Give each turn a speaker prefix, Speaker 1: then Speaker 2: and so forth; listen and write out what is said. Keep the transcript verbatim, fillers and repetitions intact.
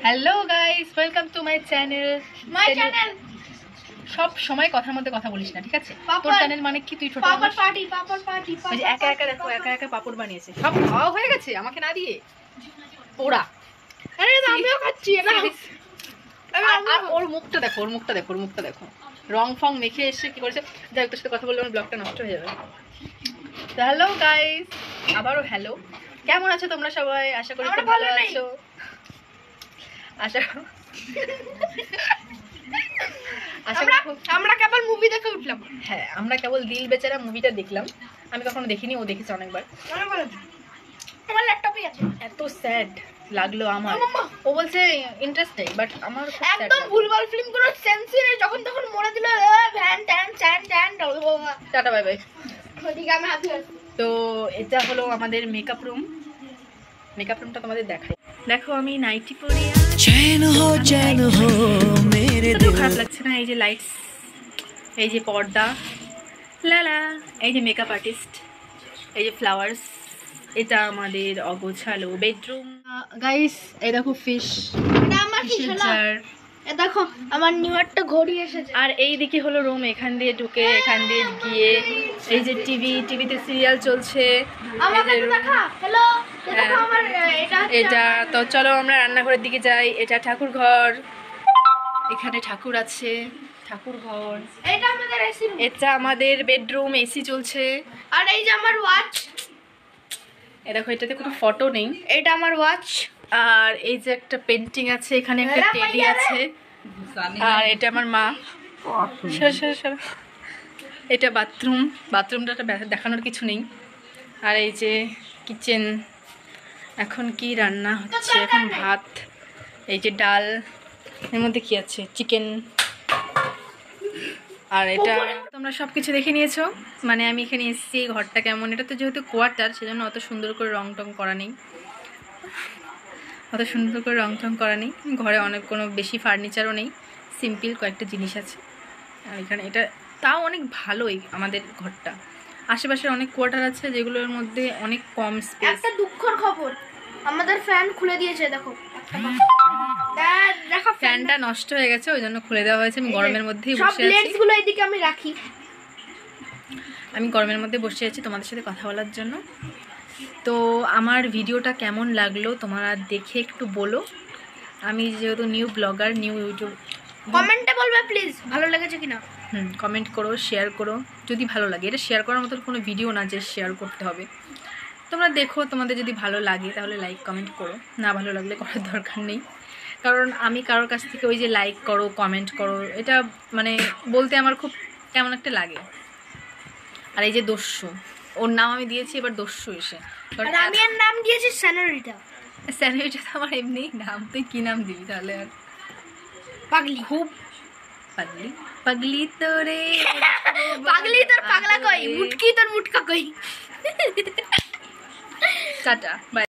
Speaker 1: Hello guys, welcome to my channel. My channel সব সময় কথার মধ্যে কথা বলিস না, ঠিক আছে? তোর চ্যানেল মানে কি? তুই ছোট পাপড় পার্টি পাপড় পার্টি ওই যে একা একা দেখো, একা একা পাপড় বানিয়েছে, সব খাওয়া হয়ে গেছে আমাকে না দিয়ে পোড়া। আরে আমিও খাচ্ছি না। আর ওর মুখটা দেখো, ওর মুখটা দেখো, ওর মুখটা দেখো, রং ফং মেখে এসে কি করেছে। যাই, তোর সাথে কথা বললে আমার ব্লগটা নষ্ট হয়ে যাবে। তো হ্যালো গাইস, আবারও হ্যালো। কেমন আছো তোমরা সবাই? আশা করি খুব ভালো আছো। আশা আমরা আমরা কেবল মুভি দেখে উঠলাম। হ্যাঁ, আমরা কেবল দিল বেচারা মুভিটা দেখলাম। আমি কখনো দেখিনি, ও দেখেছে অনেকবার। আমার ল্যাপটপে আছে। এত স্যাড লাগলো আমার। ও বলছে ইন্টারেস্ট নেই, বাট আমার একদম ভুলভাল ফিল্ম কোনো সেন্সই নেই। যখন তখন মরে দিল ভ্যান ট্যান চ্যান ট্যান। টাটা বাই বাই। ওদিকে আমি হাতে। তো এটা হলো আমাদের মেকআপ রুম। মেকআপ রুমটা তোমাদের দেখাই। দেখো আমি নাইটি পরে চैन हो चैन हो मेरे दिल। খারাপ লাগছে না? এই যে লাইটস, এই যে পর্দা, লালা, এই যে মেকআপ আর্টিস্ট, এই যে ফ্লাওয়ার্স। এটা আমাদের অগোছালো বেডরুম। গাইস এই দেখো ফিশ, এটা আমার ফিশ জার। এই দেখো আমার নিউ একটা ঘড়ি এসেছে। আর এই দিকে হলো রুম, এখান দিয়ে ঢুকে এখান দিয়ে গিয়ে এই যে টিভি, টিভিতে সিরিয়াল চলছে। আমাকে দেখা। হ্যালো, দেখো আমার এটা এটা। তো চলো আমরা রান্নাঘরের দিকে যাই। এটা ঠাকুর ঘর, এখানে ঠাকুর আছে, ঠাকুর ঘর। এটা আমাদের এসি, এটা আমাদের বেডরুম, এসি চলছে। আর এই যে আমার ওয়াচ। এই দেখো এটাতে কোনো ফটো নেই, এটা আমার ওয়াচ। আর এই যে একটা পেন্টিং আছে, এখানে একটা টেডি আছে। আর এটা আমার মা। এটা বাথরুম, বাথরুমটা দেখানোর কিছু নেই। আর এই যে কিচেন। এখন কি রান্না হচ্ছে? এখন ভাত, এই যে ডাল, এর মধ্যে কি আছে? চিকেন। আর এটা তোমরা সব কিছু দেখে নিয়েছো। মানে আমি এখানে এসেছি, ঘরটা কেমন। এটা তো যেহেতু কোয়ার্টার, সেজন্য অত সুন্দর করে রং টং করা নেই, অত সুন্দর করে রং টং করা নেই। ঘরে অনেক কোনো বেশি ফার্নিচারও নেই, সিম্পল কয়েকটা জিনিস আছে। আর এখানে এটা তাও অনেক ভালোই আমাদের ঘরটা। আশেপাশে অনেক কোয়ার্টার আছে যেগুলোর মধ্যে অনেক কম স্পেস। একটা দুঃখের খবর, আমাদের ফ্যান খুলে দিয়েছে। দেখো দেখো ফ্যানটা নষ্ট হয়ে গেছে, ওই জন্য খুলে দেওয়া হয়েছে। আমি গরমের মধ্যেই বসে আছি। লেন্সগুলো এইদিকে আমি রাখি। আমি গরমের মধ্যে বসে আছি তোমাদের সাথে কথা বলার জন্য। তো আমার ভিডিওটা কেমন লাগলো তোমরা দেখে একটু বলো। আমি যেহেতু নিউ ব্লগার, নিউ ইউটিউব, কমেন্টে বলবে প্লিজ ভালো লেগেছে কিনা। হুম, কমেন্ট করো, শেয়ার করো যদি ভালো লাগে। এটা শেয়ার করার মতো কোনো ভিডিও না যে শেয়ার করতে হবে। তোমরা দেখো, তোমাদের যদি ভালো লাগে তাহলে লাইক কমেন্ট করো, না ভালো লাগলে করার দরকার নেই। কারণ আমি কারোর কাছ থেকে ওই যে লাইক করো, কমেন্ট করো, এটা মানে বলতে আমার খুব কেমন একটা লাগে। আর এই যে দস্যু, ওর নাম আমি দিয়েছি এবার দস্যু এসে। আমি এর নাম দিয়েছি স্যানোরিটা। স্যানোরিটা তো আমার এমনি নাম, তুই কি নাম দিবি তাহলে? আর পাগলি, খুব পাগলি। পাগলি তোরে পাগলি তোর পাগলা কই, মুটকি তোর মুটকা কই। টাটা বাই।